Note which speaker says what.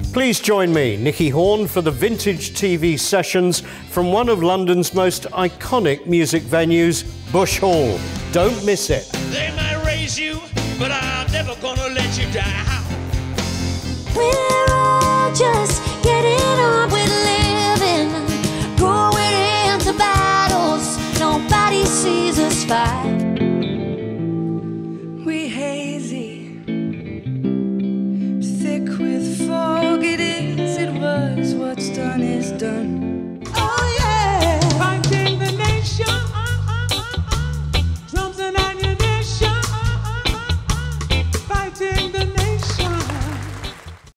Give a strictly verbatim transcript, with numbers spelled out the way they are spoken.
Speaker 1: Please join me, Nicky Horn, for the Vintage T V sessions from one of London's most iconic music venues, Bush Hall. Don't miss it.
Speaker 2: They might raise you, but I'm never gonna let you down.
Speaker 3: We're all just getting on with living, going into battles nobody sees us fight.
Speaker 4: We hazy, thick with fog, it is, it was, what's done is done.